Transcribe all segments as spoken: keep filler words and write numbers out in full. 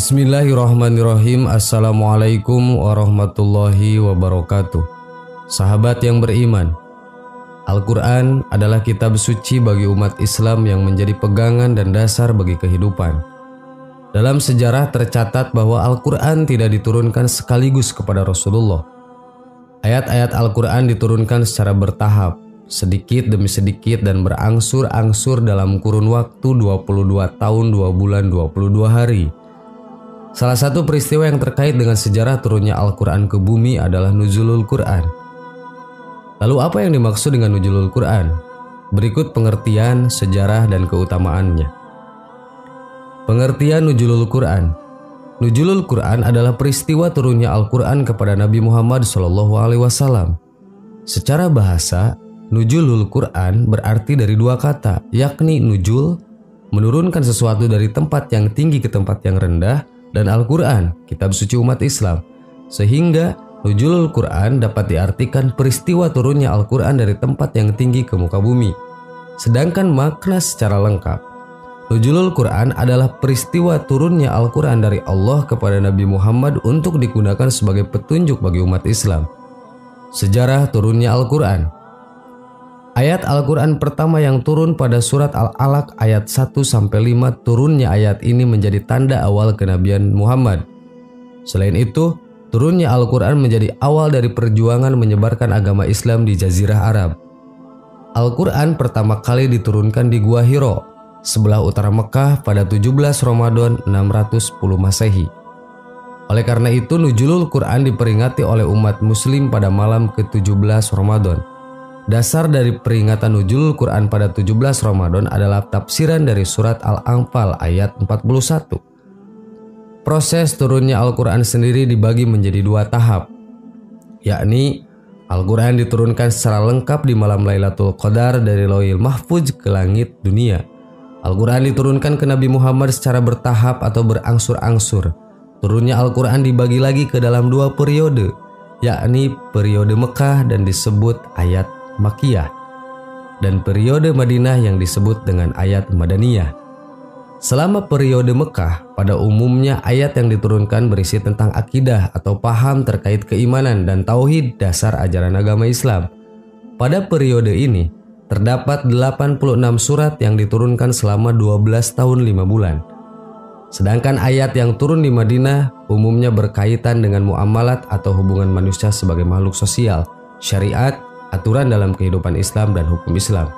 Bismillahirrahmanirrahim. Assalamualaikum warahmatullahi wabarakatuh. Sahabat yang beriman, Al-Quran adalah kitab suci bagi umat Islam yang menjadi pegangan dan dasar bagi kehidupan. Dalam sejarah tercatat bahwa Al-Quran tidak diturunkan sekaligus kepada Rasulullah. Ayat-ayat Al-Quran diturunkan secara bertahap, sedikit demi sedikit dan berangsur-angsur dalam kurun waktu dua puluh dua tahun dua bulan dua puluh dua hari. Salah satu peristiwa yang terkait dengan sejarah turunnya Al-Quran ke bumi adalah Nuzulul Quran. Lalu apa yang dimaksud dengan Nuzulul Quran? Berikut pengertian, sejarah, dan keutamaannya. Pengertian Nuzulul Quran. Nuzulul Quran adalah peristiwa turunnya Al-Quran kepada Nabi Muhammad shallallahu alaihi wasallam. Secara bahasa, Nuzulul Quran berarti dari dua kata, yakni nujul, menurunkan sesuatu dari tempat yang tinggi ke tempat yang rendah, dan Al-Quran, kitab suci umat Islam. Sehingga Nuzulul Quran dapat diartikan peristiwa turunnya Al-Quran dari tempat yang tinggi ke muka bumi. Sedangkan makna secara lengkap, Nuzulul Quran adalah peristiwa turunnya Al-Quran dari Allah kepada Nabi Muhammad untuk digunakan sebagai petunjuk bagi umat Islam. Sejarah turunnya Al-Quran. Ayat Al-Quran pertama yang turun pada surat Al-Alaq ayat satu sampai lima, turunnya ayat ini menjadi tanda awal kenabian Muhammad. Selain itu, turunnya Al-Quran menjadi awal dari perjuangan menyebarkan agama Islam di Jazirah Arab. Al-Quran pertama kali diturunkan di Gua Hiro, sebelah utara Mekah pada tujuh belas Ramadan enam ratus sepuluh Masehi. Oleh karena itu, Nuzulul Quran diperingati oleh umat muslim pada malam ke tujuh belas Ramadan. Dasar dari peringatan Nuzulul Quran pada tujuh belas Ramadan adalah tafsiran dari surat Al-Anfal ayat empat puluh satu. Proses turunnya Al-Quran sendiri dibagi menjadi dua tahap, yakni Al-Quran diturunkan secara lengkap di malam Lailatul Qadar dari Lauhil Mahfuz ke langit dunia. Al-Quran diturunkan ke Nabi Muhammad secara bertahap atau berangsur-angsur. Turunnya Al-Quran dibagi lagi ke dalam dua periode, yakni periode Mekah dan disebut ayat Makkiyah, dan periode Madinah yang disebut dengan ayat Madaniyah. Selama periode Mekah, pada umumnya ayat yang diturunkan berisi tentang akidah atau paham terkait keimanan dan tauhid dasar ajaran agama Islam. Pada periode ini, terdapat delapan puluh enam surat yang diturunkan selama dua belas tahun lima bulan. Sedangkan ayat yang turun di Madinah umumnya berkaitan dengan muamalat atau hubungan manusia sebagai makhluk sosial, syariat, aturan dalam kehidupan Islam dan hukum Islam.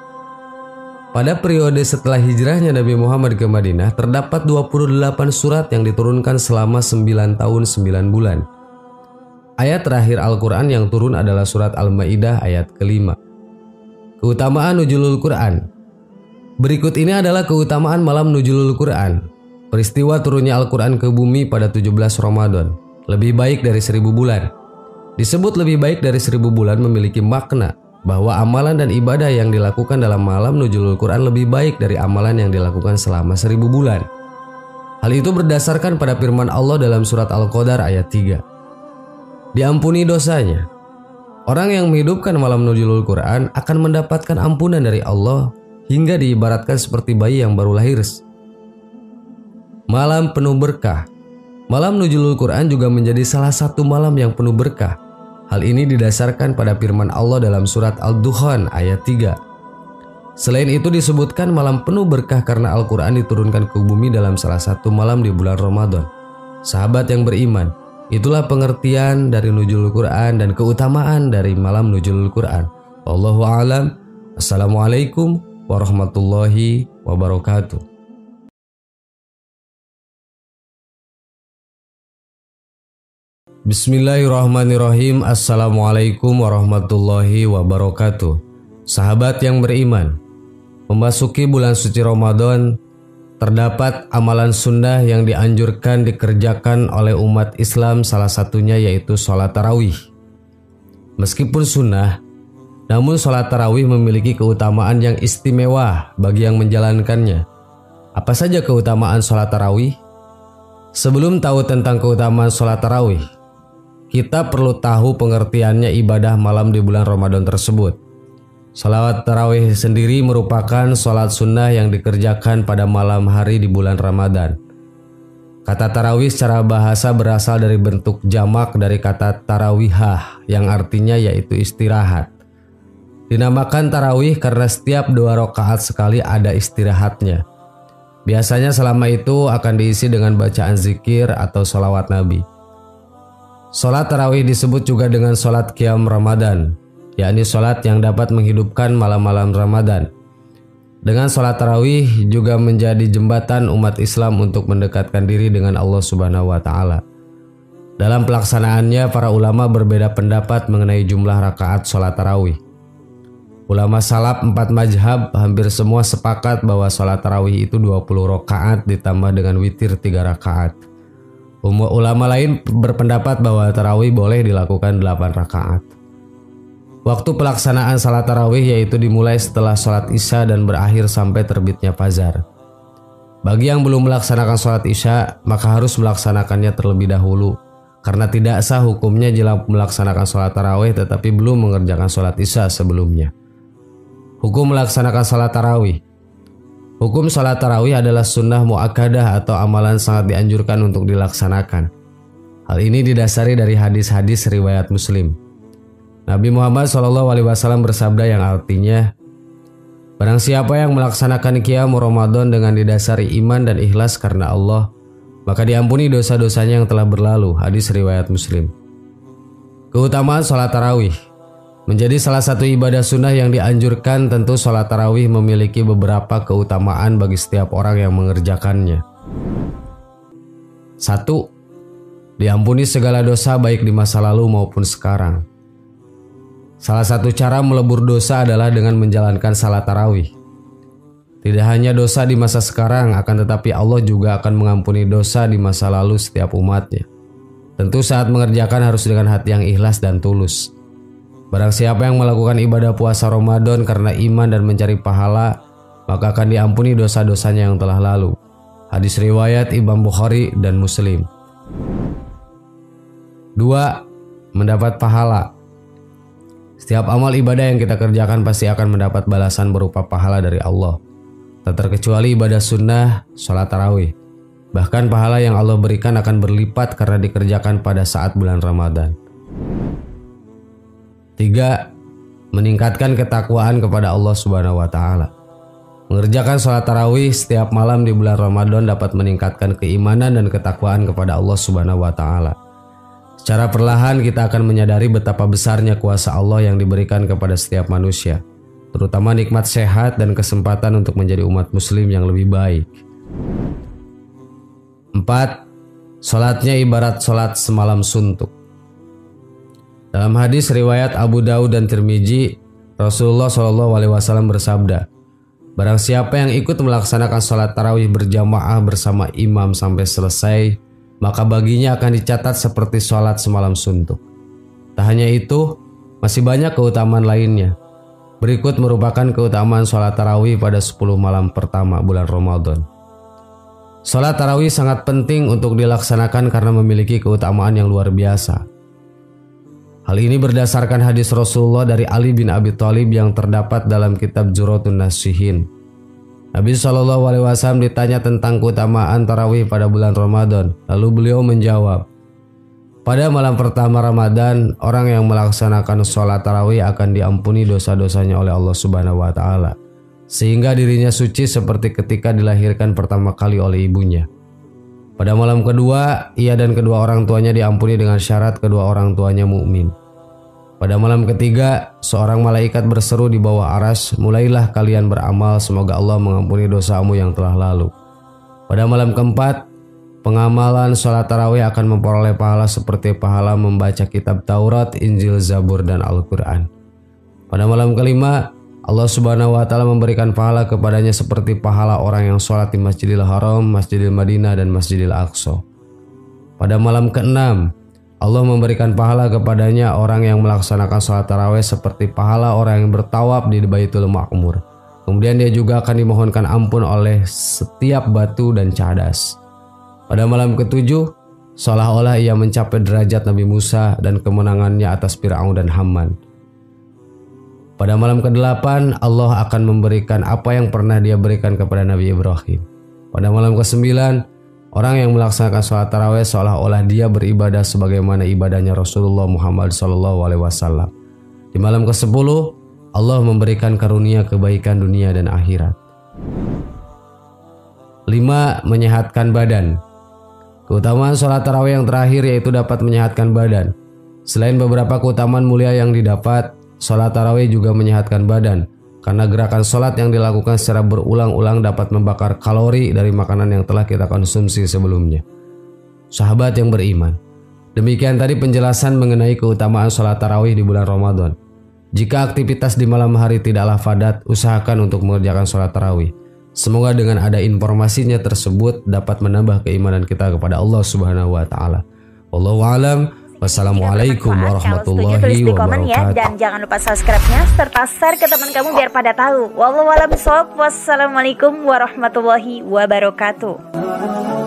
Pada periode setelah hijrahnya Nabi Muhammad ke Madinah, terdapat dua puluh delapan surat yang diturunkan selama sembilan tahun sembilan bulan. Ayat terakhir Al-Quran yang turun adalah surat Al-Ma'idah ayat kelima. Keutamaan Nuzulul Quran. Berikut ini adalah keutamaan malam Nuzulul Quran. Peristiwa turunnya Al-Quran ke bumi pada tujuh belas Ramadan, lebih baik dari seribu bulan. Disebut lebih baik dari seribu bulan memiliki makna bahwa amalan dan ibadah yang dilakukan dalam malam Nuzulul Quran lebih baik dari amalan yang dilakukan selama seribu bulan. Hal itu berdasarkan pada firman Allah dalam surat Al-Qadar ayat tiga. Diampuni dosanya. Orang yang menghidupkan malam Nuzulul Quran akan mendapatkan ampunan dari Allah hingga diibaratkan seperti bayi yang baru lahir. Malam penuh berkah. Malam Nuzulul Quran juga menjadi salah satu malam yang penuh berkah. Hal ini didasarkan pada firman Allah dalam surat Al-Dukhan ayat tiga. Selain itu disebutkan malam penuh berkah karena Al-Quran diturunkan ke bumi dalam salah satu malam di bulan Ramadan. Sahabat yang beriman, itulah pengertian dari Nuzulul Quran dan keutamaan dari malam Nuzulul Quran. Wallahu a'lam. Assalamualaikum warahmatullahi wabarakatuh. Bismillahirrahmanirrahim. Assalamualaikum warahmatullahi wabarakatuh. Sahabat yang beriman, memasuki bulan suci Ramadan, terdapat amalan sunnah yang dianjurkan dikerjakan oleh umat Islam, salah satunya yaitu sholat tarawih. Meskipun sunnah, namun sholat tarawih memiliki keutamaan yang istimewa bagi yang menjalankannya. Apa saja keutamaan sholat tarawih? Sebelum tahu tentang keutamaan sholat tarawih, kita perlu tahu pengertiannya ibadah malam di bulan Ramadan tersebut. Salawat tarawih sendiri merupakan sholat sunnah yang dikerjakan pada malam hari di bulan Ramadan. Kata tarawih secara bahasa berasal dari bentuk jamak dari kata tarawihah yang artinya yaitu istirahat. Dinamakan tarawih karena setiap dua rakaat sekali ada istirahatnya. Biasanya selama itu akan diisi dengan bacaan zikir atau sholawat Nabi. Sholat tarawih disebut juga dengan sholat qiyam Ramadan, yakni sholat yang dapat menghidupkan malam-malam Ramadan. Dengan sholat tarawih juga menjadi jembatan umat Islam untuk mendekatkan diri dengan Allah Subhanahu wa Ta'ala. Dalam pelaksanaannya, para ulama berbeda pendapat mengenai jumlah rakaat sholat tarawih. Ulama salaf empat mazhab hampir semua sepakat bahwa sholat tarawih itu dua puluh rakaat ditambah dengan witir tiga rakaat. Ulama lain berpendapat bahwa tarawih boleh dilakukan delapan rakaat. Waktu pelaksanaan sholat tarawih yaitu dimulai setelah sholat isya dan berakhir sampai terbitnya fajar. Bagi yang belum melaksanakan sholat isya, maka harus melaksanakannya terlebih dahulu, karena tidak sah hukumnya jika melaksanakan sholat tarawih tetapi belum mengerjakan sholat isya sebelumnya. Hukum melaksanakan sholat tarawih. Hukum sholat tarawih adalah sunnah muakkadah atau amalan sangat dianjurkan untuk dilaksanakan. Hal ini didasari dari hadis-hadis riwayat Muslim. Nabi Muhammad shallallahu alaihi wasallam bersabda yang artinya, barang siapa yang melaksanakan qiyam Ramadan dengan didasari iman dan ikhlas karena Allah, maka diampuni dosa-dosanya yang telah berlalu. Hadis riwayat Muslim. Keutamaan sholat tarawih. Menjadi salah satu ibadah sunnah yang dianjurkan, tentu sholat tarawih memiliki beberapa keutamaan bagi setiap orang yang mengerjakannya. Satu, diampuni segala dosa baik di masa lalu maupun sekarang. Salah satu cara melebur dosa adalah dengan menjalankan salat tarawih. Tidak hanya dosa di masa sekarang, akan tetapi Allah juga akan mengampuni dosa di masa lalu setiap umatnya. Tentu saat mengerjakan harus dengan hati yang ikhlas dan tulus. Barang siapa yang melakukan ibadah puasa Ramadan karena iman dan mencari pahala, maka akan diampuni dosa-dosanya yang telah lalu. Hadis riwayat Imam Bukhari dan Muslim. Dua, mendapat pahala. Setiap amal ibadah yang kita kerjakan pasti akan mendapat balasan berupa pahala dari Allah. Tak terkecuali ibadah sunnah, sholat tarawih. Bahkan pahala yang Allah berikan akan berlipat karena dikerjakan pada saat bulan Ramadan. Tiga, meningkatkan ketakwaan kepada Allah Subhanahu wa Ta'ala. Mengerjakan sholat tarawih setiap malam di bulan Ramadan dapat meningkatkan keimanan dan ketakwaan kepada Allah Subhanahu wa Ta'ala. Secara perlahan kita akan menyadari betapa besarnya kuasa Allah yang diberikan kepada setiap manusia, terutama nikmat sehat dan kesempatan untuk menjadi umat muslim yang lebih baik. Empat, sholatnya ibarat sholat semalam suntuk. Dalam hadis riwayat Abu Daud dan Tirmizi, Rasulullah shallallahu alaihi wasallam bersabda, barang siapa yang ikut melaksanakan sholat tarawih berjamaah bersama imam sampai selesai, maka baginya akan dicatat seperti sholat semalam suntuk. Tak hanya itu, masih banyak keutamaan lainnya. Berikut merupakan keutamaan sholat tarawih pada sepuluh malam pertama bulan Ramadan. Sholat tarawih sangat penting untuk dilaksanakan karena memiliki keutamaan yang luar biasa. Hal ini berdasarkan hadis Rasulullah dari Ali bin Abi Thalib yang terdapat dalam kitab Juratun Nasihin. Nabi shallallahu alaihi wasallam ditanya tentang keutamaan tarawih pada bulan Ramadan. Lalu beliau menjawab, pada malam pertama Ramadan, orang yang melaksanakan sholat tarawih akan diampuni dosa-dosanya oleh Allah Subhanahu wa Ta'ala, sehingga dirinya suci seperti ketika dilahirkan pertama kali oleh ibunya. Pada malam kedua, ia dan kedua orang tuanya diampuni dengan syarat kedua orang tuanya mukmin. Pada malam ketiga, seorang malaikat berseru di bawah aras, mulailah kalian beramal, semoga Allah mengampuni dosamu yang telah lalu. Pada malam keempat, pengamalan sholat tarawih akan memperoleh pahala seperti pahala membaca kitab Taurat, Injil, Zabur, dan Al-Quran. Pada malam kelima, Allah Subhanahu wa Ta'ala memberikan pahala kepadanya seperti pahala orang yang sholat di Masjidil Haram, Masjidil Madinah, dan Masjidil Aqsa. Pada malam keenam, Allah memberikan pahala kepadanya orang yang melaksanakan sholat tarawih seperti pahala orang yang bertawaf di Baitul Ma'mur. Kemudian dia juga akan dimohonkan ampun oleh setiap batu dan cadas. Pada malam ketujuh, seolah-olah ia mencapai derajat Nabi Musa dan kemenangannya atas Fir'aun dan Haman. Pada malam kedelapan, Allah akan memberikan apa yang pernah dia berikan kepada Nabi Ibrahim. Pada malam kesembilan, Orang yang melaksanakan sholat tarawih seolah-olah dia beribadah sebagaimana ibadahnya Rasulullah Muhammad shallallahu alaihi wasallam. Di malam kesepuluh, Allah memberikan karunia kebaikan dunia dan akhirat. lima. Menyehatkan badan. Keutamaan sholat tarawih yang terakhir yaitu dapat menyehatkan badan. Selain beberapa keutamaan mulia yang didapat, sholat tarawih juga menyehatkan badan. Karena gerakan sholat yang dilakukan secara berulang-ulang dapat membakar kalori dari makanan yang telah kita konsumsi sebelumnya. Sahabat yang beriman, demikian tadi penjelasan mengenai keutamaan sholat tarawih di bulan Ramadan. Jika aktivitas di malam hari tidaklah padat, usahakan untuk mengerjakan sholat tarawih. Semoga dengan ada informasinya tersebut dapat menambah keimanan kita kepada Allah Subhanahu wa taala. Wallahu a'lam. Wassalamualaikum warahmatullahi wabarakatuh. Ya, dan jangan lupa subscribe-nya serta share ke teman kamu biar pada tahu. Wallahu a'lam bishawab. Wassalamualaikum warahmatullahi wabarakatuh.